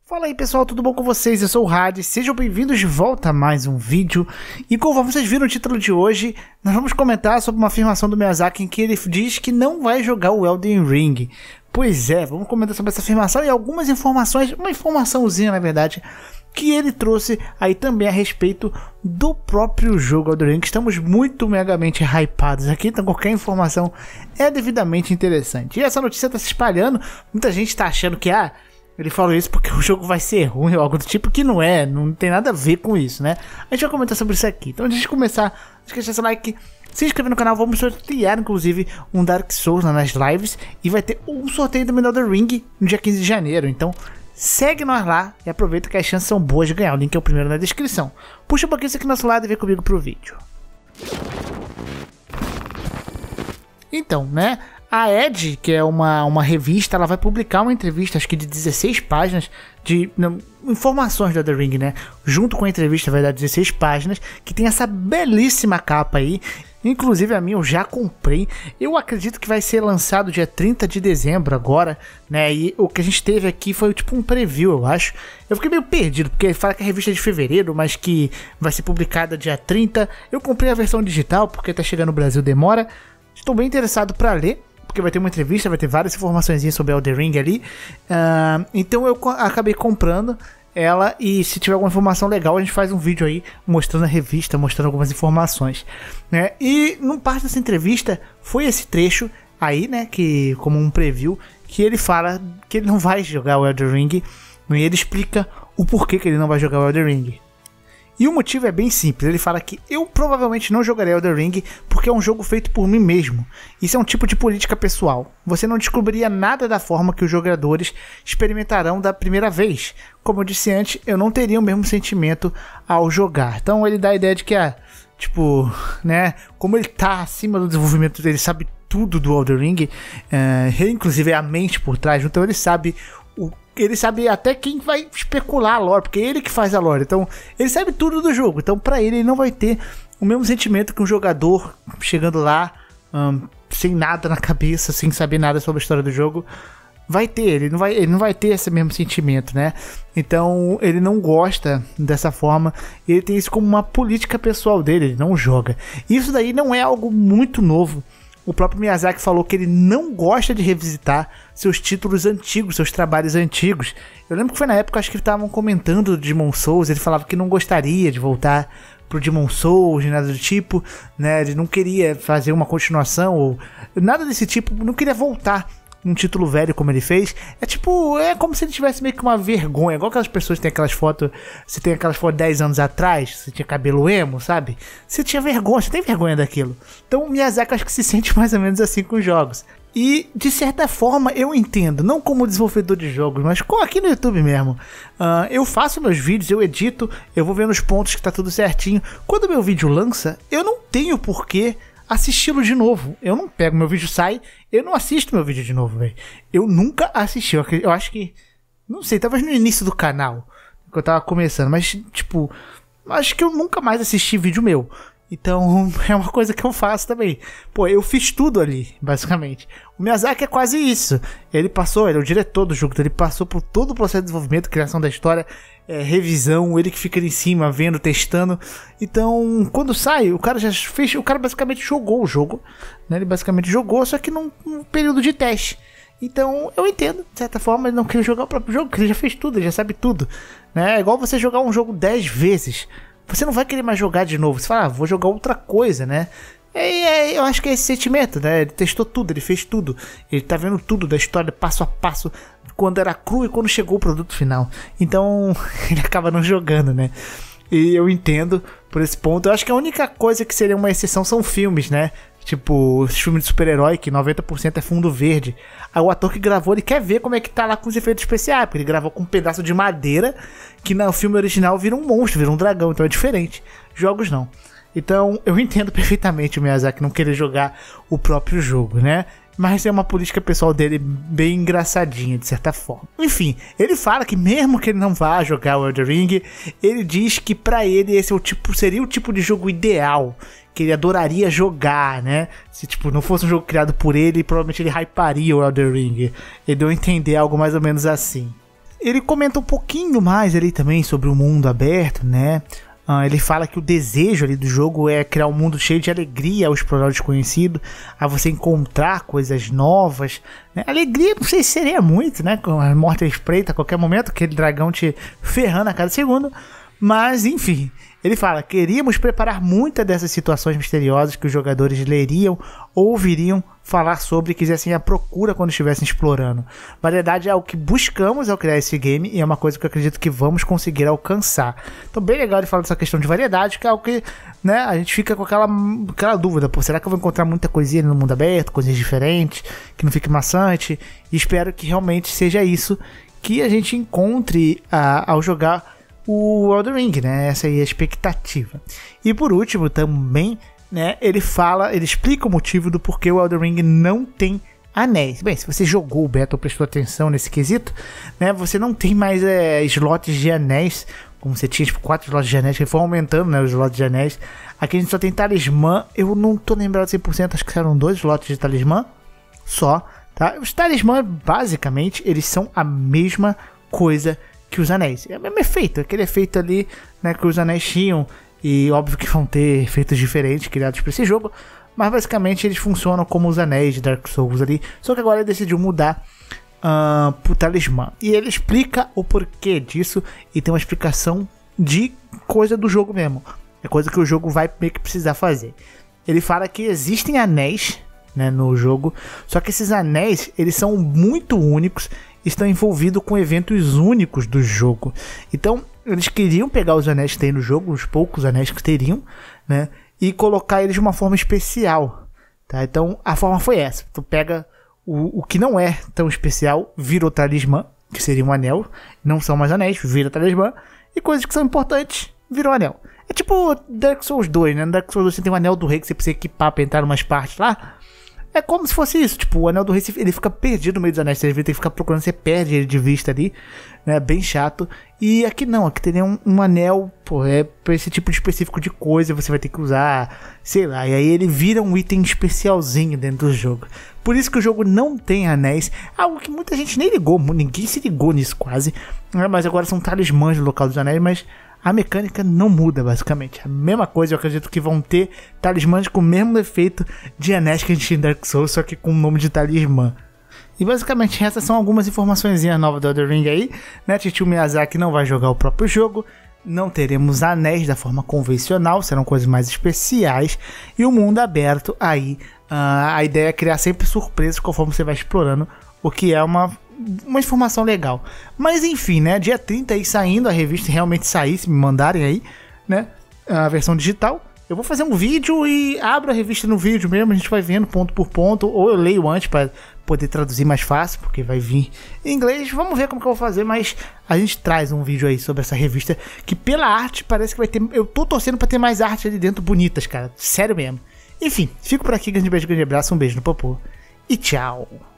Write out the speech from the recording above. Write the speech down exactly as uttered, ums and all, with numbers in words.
Fala aí pessoal, tudo bom com vocês? Eu sou o Hades, sejam bem-vindos de volta a mais um vídeo. E conforme vocês viram no título de hoje, nós vamos comentar sobre uma afirmação do Miyazaki em que ele diz que não vai jogar o Elden Ring. Pois é, vamos comentar sobre essa afirmação e algumas informações, uma informaçãozinha na verdade, que ele trouxe aí também a respeito do próprio jogo Elden Ring. Estamos muito megamente hypados aqui, então qualquer informação é devidamente interessante. E essa notícia está se espalhando, muita gente está achando que ah, ele falou isso porque o jogo vai ser ruim ou algo do tipo, que não é, não tem nada a ver com isso, né? A gente vai comentar sobre isso aqui. Então antes de começar, não esqueça de deixar seu like, se inscrever no canal, vamos sortear inclusive um Dark Souls nas lives e vai ter um sorteio do Elden Ring no dia quinze de janeiro, então segue nós lá e aproveita que as chances são boas de ganhar, o link é o primeiro na descrição. Puxa um pouquinho isso aqui do nosso lado e vem comigo pro vídeo. Então, né? A Edge, que é uma, uma revista, ela vai publicar uma entrevista, acho que de dezesseis páginas, de não, informações do Elden Ring, né? Junto com a entrevista vai dar dezesseis páginas, que tem essa belíssima capa aí. Inclusive a minha eu já comprei. Eu acredito que vai ser lançado dia trinta de dezembro agora, né? E o que a gente teve aqui foi tipo um preview, eu acho. Eu fiquei meio perdido, porque fala que a revista é de fevereiro, mas que vai ser publicada dia trinta. Eu comprei a versão digital, porque tá chegando no Brasil, demora. Estou bem interessado para ler, porque vai ter uma entrevista, vai ter várias informações sobre Elden Ring ali. Uh, então eu acabei comprando ela e se tiver alguma informação legal a gente faz um vídeo aí mostrando a revista, mostrando algumas informações, né? E numa parte dessa entrevista foi esse trecho aí, né, que como um preview, que ele fala que ele não vai jogar o Elden Ring e ele explica o porquê que ele não vai jogar o Elden Ring. E o motivo é bem simples, ele fala que eu provavelmente não jogarei Elden Ring porque é um jogo feito por mim mesmo. Isso é um tipo de política pessoal. Você não descobriria nada da forma que os jogadores experimentarão da primeira vez. Como eu disse antes, eu não teria o mesmo sentimento ao jogar. Então ele dá a ideia de que, ah, tipo, né, como ele tá acima do desenvolvimento dele, sabe tudo do Elden Ring, é, ele inclusive é a mente por trás, então ele sabe o ele sabe até quem vai especular a lore, porque é ele que faz a lore, então ele sabe tudo do jogo, então pra ele ele não vai ter o mesmo sentimento que um jogador chegando lá um, sem nada na cabeça, sem saber nada sobre a história do jogo vai ter, ele não vai, ele não vai ter esse mesmo sentimento, né? Então ele não gosta dessa forma, ele tem isso como uma política pessoal dele, ele não joga. Isso daí não é algo muito novo. O próprio Miyazaki falou que ele não gosta de revisitar seus títulos antigos, seus trabalhos antigos. Eu lembro que foi na época, acho que estavam comentando do Demon Souls, ele falava que não gostaria de voltar pro Demon Souls, nada do tipo, né? Ele não queria fazer uma continuação ou nada desse tipo, não queria voltar um título velho como ele fez. É tipo, é como se ele tivesse meio que uma vergonha, igual aquelas pessoas que tem aquelas fotos, você tem aquelas fotos dez anos atrás, você tinha cabelo emo, sabe? Você tinha vergonha, você tem vergonha daquilo. Então o Miyazaki acho que se sente mais ou menos assim com os jogos. E de certa forma eu entendo, não como desenvolvedor de jogos, mas como aqui no YouTube mesmo. Uh, eu faço meus vídeos, eu edito, eu vou vendo os pontos que tá tudo certinho. Quando meu vídeo lança, eu não tenho porquê assisti-lo de novo. Eu não pego, meu vídeo sai, eu não assisto meu vídeo de novo, velho. Eu nunca assisti, eu, eu acho que, não sei, talvez no início do canal, que eu tava começando, mas tipo, acho que eu nunca mais assisti vídeo meu. Então é uma coisa que eu faço também. Pô, eu fiz tudo ali, basicamente. O Miyazaki é quase isso. Ele passou, ele é o diretor do jogo, então ele passou por todo o processo de desenvolvimento, criação da história, é, revisão, ele que fica ali em cima, vendo, testando. Então, quando sai, o cara já fez, o cara basicamente jogou o jogo, né? Ele basicamente jogou, só que num, num período de teste. Então, eu entendo, de certa forma, ele não quer jogar o próprio jogo, porque ele já fez tudo, ele já sabe tudo, né? É igual você jogar um jogo dez vezes. Você não vai querer mais jogar de novo. Você fala, ah, vou jogar outra coisa, né? E é, eu acho que é esse sentimento, né? Ele testou tudo, ele fez tudo. Ele tá vendo tudo da história, passo a passo, quando era cru e quando chegou o produto final. Então, ele acaba não jogando, né? E eu entendo por esse ponto. Eu acho que a única coisa que seria uma exceção são filmes, né? Tipo, os filmes de super-herói, que noventa por cento é fundo verde. Aí o ator que gravou, ele quer ver como é que tá lá com os efeitos especiais, porque ele gravou com um pedaço de madeira, que no filme original vira um monstro, vira um dragão, então é diferente. Jogos não. Então, eu entendo perfeitamente o Miyazaki não querer jogar o próprio jogo, né? Mas é uma política pessoal dele bem engraçadinha, de certa forma. Enfim, ele fala que mesmo que ele não vá jogar o Elden Ring, ele diz que pra ele esse é o tipo, seria o tipo de jogo ideal, que ele adoraria jogar, né? Se tipo, não fosse um jogo criado por ele, provavelmente ele hyparia o Elden Ring. Ele deu a entender algo mais ou menos assim. ele comenta um pouquinho mais ali também sobre o mundo aberto, né? Uh, ele fala que o desejo ali do jogo é criar um mundo cheio de alegria ao explorar o desconhecido, a você encontrar coisas novas, né? Alegria não sei se seria muito, né? Com a morte espreita a qualquer momento, aquele dragão te ferrando a cada segundo. Mas, enfim, ele fala: queríamos preparar muitas dessas situações misteriosas que os jogadores leriam ou ouviriam falar sobre e quisessem ir à procura quando estivessem explorando. Variedade é o que buscamos ao criar esse game e é uma coisa que eu acredito que vamos conseguir alcançar. Então, bem legal ele falar dessa questão de variedade, que é algo que, né, a gente fica com aquela, aquela dúvida: pô, será que eu vou encontrar muita coisinha no mundo aberto, coisas diferentes, que não fique maçante? E espero que realmente seja isso que a gente encontre uh, ao jogar o Elden Ring, né? Essa aí é a expectativa. E por último, também, né, ele fala, ele explica o motivo do porquê o Elden Ring não tem anéis. Bem, se você jogou o beta ou prestou atenção nesse quesito, né, você não tem mais é, slots de anéis, como você tinha, tipo, quatro slots de anéis, que foram aumentando, né, os slots de anéis. Aqui a gente só tem talismã, eu não tô lembrado cem por cento, acho que eram dois slots de talismã, só, tá? Os talismãs, basicamente, eles são a mesma coisa que os anéis. É o mesmo efeito, aquele efeito ali, né, que os anéis tinham, e óbvio que vão ter efeitos diferentes criados para esse jogo, mas basicamente eles funcionam como os anéis de Dark Souls ali, só que agora ele decidiu mudar uh, pro talismã. E ele explica o porquê disso, e tem uma explicação de coisa do jogo mesmo, é coisa que o jogo vai meio que precisar fazer. Ele fala que existem anéis, né, no jogo, só que esses anéis, eles são muito únicos, estão envolvidos com eventos únicos do jogo. Então, eles queriam pegar os anéis que tem no jogo, os poucos anéis que teriam, né, e colocar eles de uma forma especial, tá? Então, a forma foi essa. Tu pega o, o que não é tão especial, vira o talismã, que seria um anel, não são mais anéis, vira talismã, e coisas que são importantes, viram anel. É tipo Dark Souls dois, né? No Dark Souls dois você tem o anel do rei que você precisa equipar pra entrar em umas partes lá. É como se fosse isso, tipo, o anel do rei, ele fica perdido no meio dos anéis, você tem que ficar procurando, você perde ele de vista ali, né, bem chato. E aqui não, aqui teria um, um anel, pô, é pra esse tipo de específico de coisa, você vai ter que usar, sei lá, e aí ele vira um item especialzinho dentro do jogo. Por isso que o jogo não tem anéis, algo que muita gente nem ligou, ninguém se ligou nisso quase, né, mas agora são talismãs no local dos anéis, mas a mecânica não muda, basicamente. A mesma coisa, eu acredito que vão ter talismãs com o mesmo efeito de anéis que a gente tinha em Dark Souls, só que com o nome de talismã. E basicamente essas são algumas informações novas do Elden Ring aí, né? Titio Miyazaki não vai jogar o próprio jogo, não teremos anéis da forma convencional, serão coisas mais especiais, e o mundo aberto aí, uh, a ideia é criar sempre surpresas conforme você vai explorando, o que é uma... uma informação legal. Mas enfim, né, dia trinta aí saindo, a revista realmente sair, se me mandarem aí, né, a versão digital, eu vou fazer um vídeo e abro a revista no vídeo mesmo, a gente vai vendo ponto por ponto, ou eu leio antes para poder traduzir mais fácil, porque vai vir em inglês, vamos ver como que eu vou fazer, mas a gente traz um vídeo aí sobre essa revista, que pela arte parece que vai ter, eu tô torcendo para ter mais arte ali dentro bonitas, cara, sério mesmo. Enfim, fico por aqui, grande beijo, grande abraço, um beijo no popô e tchau.